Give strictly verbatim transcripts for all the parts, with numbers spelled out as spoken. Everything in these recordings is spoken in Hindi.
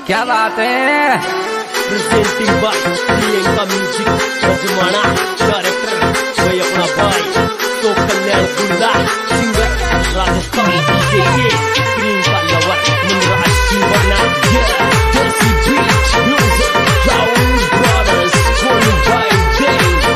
क्या बात है। प्रेजेंटिंग बाय प्रियंका म्यूजिक बजवाना, डायरेक्टर वही अपना भाई तो कल्याण गुंडा, सिंगर राजस्थान डीजे के प्रियंका लवर मनराज दीवाना, देसी बीच music Rahul brothers calling by J.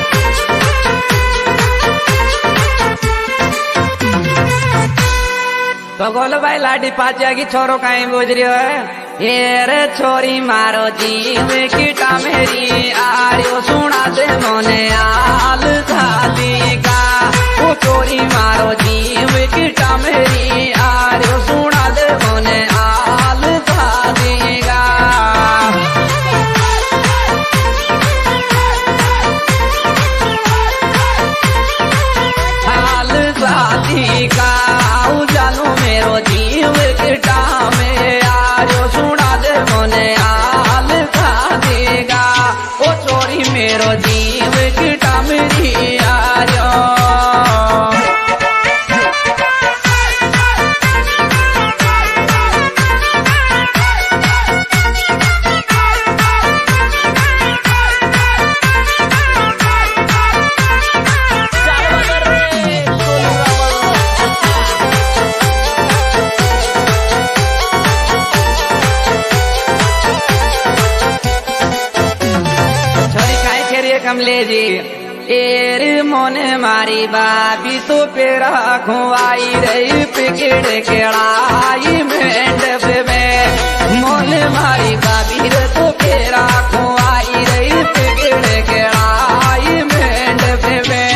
तो बोलो भाई लाडी पाचा की छोरो कहीं बोझ रही है। ये रे छोरी मारो जीव कीटा मेरी आर्यो सुना दे मोने आल थाली का। वो छोरी मारो जीव कीटा मेरी आर्यो सुना दे मोने आल थाली का। आल थाली का जानो मेरो जीव कीटा में आर्यो सुना दे मोने आल खा देगा। ओ चोरी मेरो जीव कीटा मेरी आर्यो। कमले जी एर मोने मारी बाबी तो पेरा खुआई रही पिकेड़ केड़ाई मेंढ में। मोने मारी बाबी रे तो पेरा खुआई रही पिकेड़ केड़ाई मेंढ में।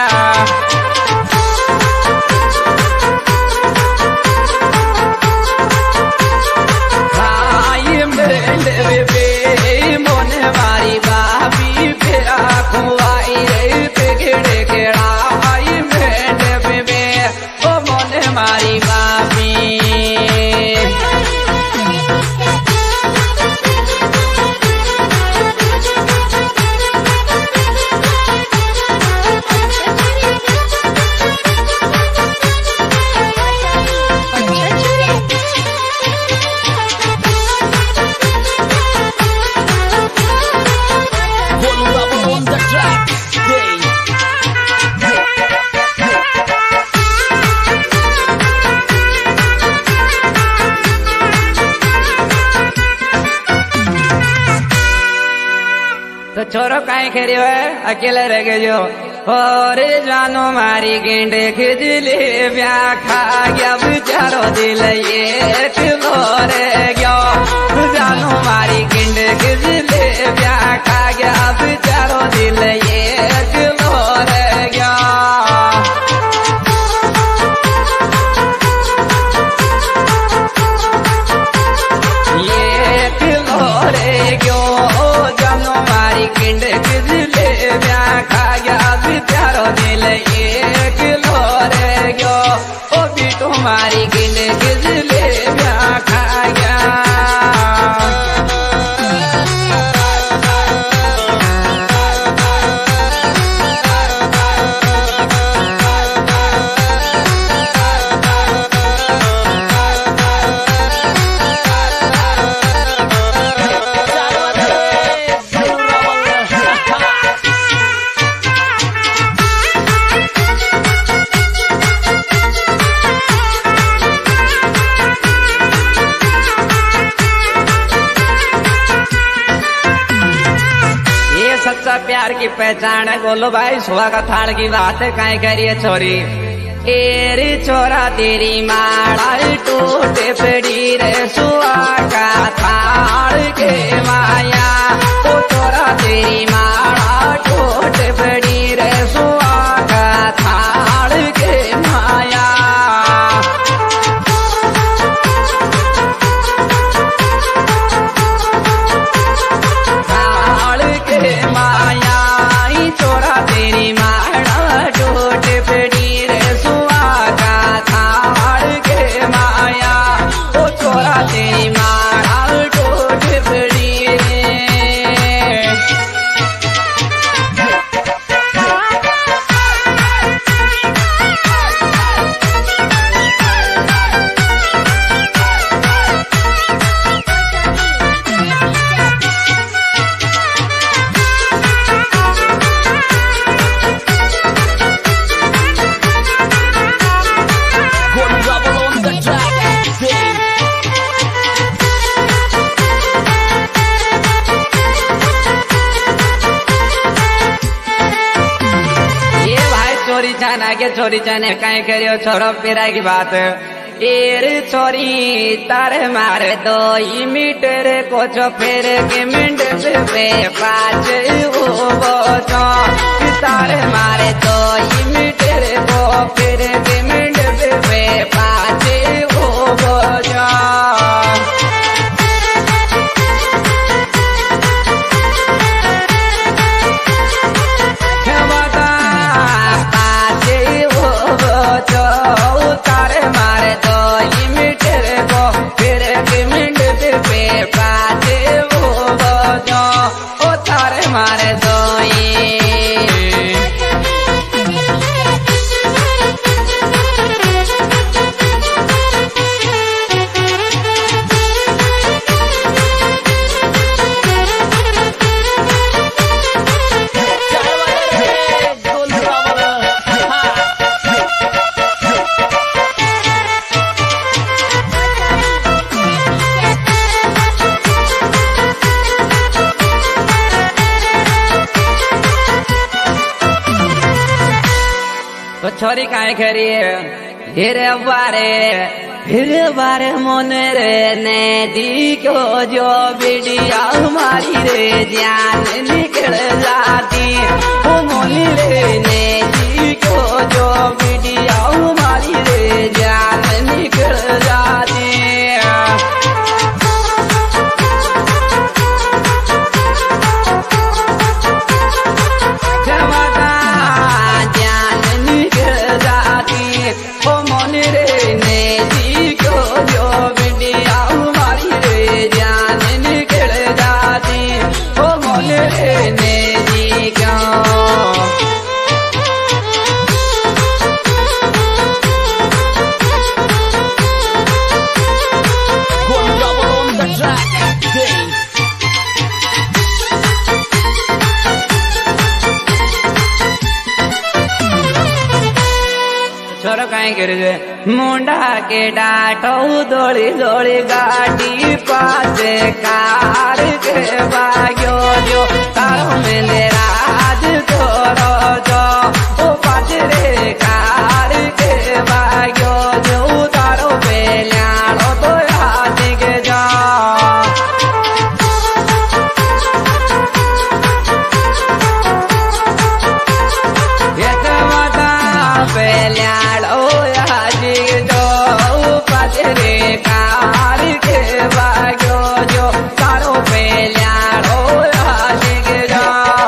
आई मेंढ में मोने मारी बाबी पेरा खुआई रे पिकेड़ केड़ाई मेंढ में। ओ मोने मारी बाबी तो छोरो काहे खेरियो है अकेले रह गए जो। और जानो मारी गेंडे खिजले ब्या खा गया बेचारो दिल ये किलो रह गया। जानो मारी गेंडे खिजले ब्या खा गया बेचारो दिल ये किलो रह गया। ये किलो रह गयो जानो मारी गेंडे खिजले ब्या खा गया बेचारो दिल ये किलो रह गयो। ओ भी तुम्हारी गेंडे खिजले ब्या खा गया। सच्चा प्यार की पहचान है। बोलो भाई सुहा का थाल की बात है काहे करिए छोरी। एरी छोरा तेरी माड़ा टूटे पड़ी रे सुहा का थाल के माया। ओ छोरा तेरी माड़ा टूटे पड़ी रे सुहा का थाल के माया। माया छोरा तेरी माड़ा टूट पड़ी रे सुहा का थाल के माया। ओ छोरा तेरी माड़ा टूट पड़ी रे। के छोरी चने कहीं करियो छोरो पिरा की बात एर छोरी तारे मारे दो ही मीटर को चो फिर के मिनट पे पाँच वो बोचो तारे मारे दो ही मीटर को फिर के मिनट पे पाँच वो बोचो तो छोरी काहे खरी फिर बारे फिर बारे मन रे ने दी को जो बिटिया हमारी रे जान निकल जाती ओ मोनी रे ने दी को जो बिटिया हमारी रे जान निकल जाती मुंडा के डाटो दौड़ी दौड़ी गाड़ी पास कार के बाग्यो जो तारो में राज तोरो जो ओ पास रे कार के बाग्यो जो तारो पे ल्याणो तो याद के जा ये तो मता पे ल्याणो रे कार के बाग्यो जो तारो पे ल्याणो आज के जा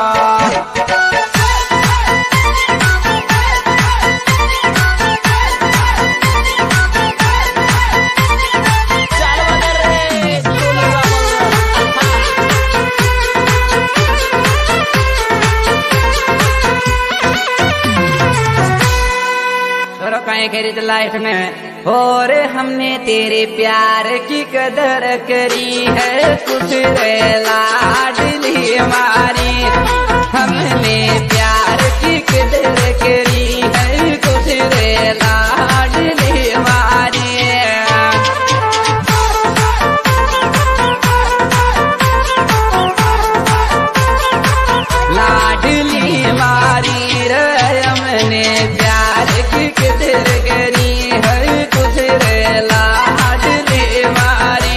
छोरो कहीं खरीद लाइफ में और हमने तेरे प्यार की कदर करी है कुछ रे लाडली हमारी हमने प्यार की कदर करी है कुछ रे लाडली हमारी लाडली हमारी रे हमने प्यार की कदर करी है कुछ रे लाडली हमारी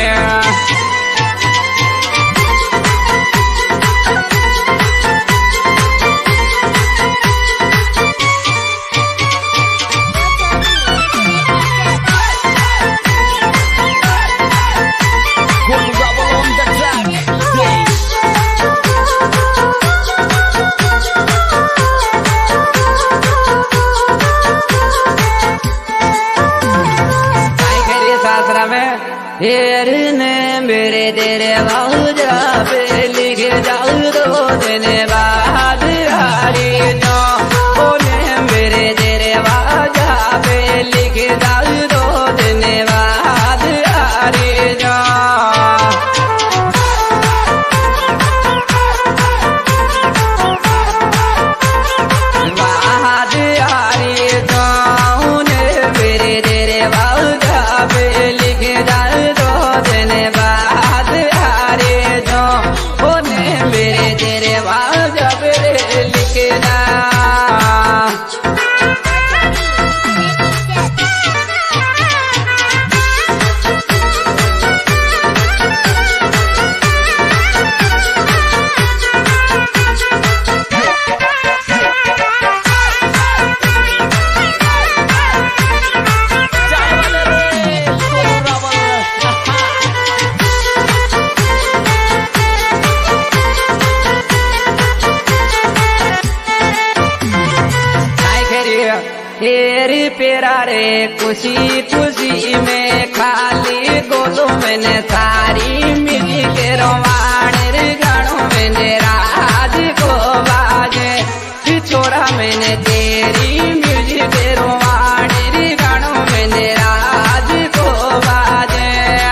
ने मेरे तेरे बाजा पे लिख जाऊ दो दिन बाद हारी जो बोले मेरे तेरे बाजा पे लिख जाऊ दो दिन बाद हारी जो बाद हारी जो मेरे तेरे बाजा पे लिख जाऊ दिन बाद हारे जो होने मेरे तेरे बाद खुशी खुशी में खाली गोलू मैंने सारी मिली के रोवाण रे गानों मैंने राज को बाजे छोरा मैंने तेरी म्यूजिक के रोवाण रे गानों मैंने राज को बाजे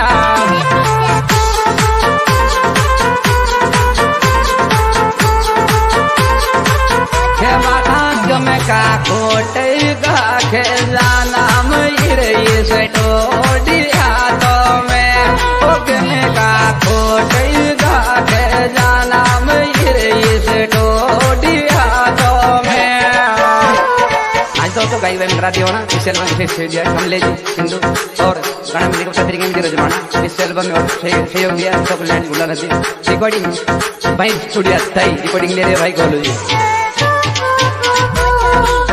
में का कोट गा के जाना मई से टोडिया तो मैं में का कोट गा के जाना मई से टोडिया तो मैं आज तो तो गाई वे मेरा दीवाना इस एल्बम में फेस दिया कमले जी सिंधु और गाना मिली को तरीके में दिया जमाना इस एल्बम में और सहयोग दिया तो लैंड गुला नदी रिकॉर्डिंग भाई स्टूडियो सही रिकॉर्डिंग ले रहे भाई गोलू जी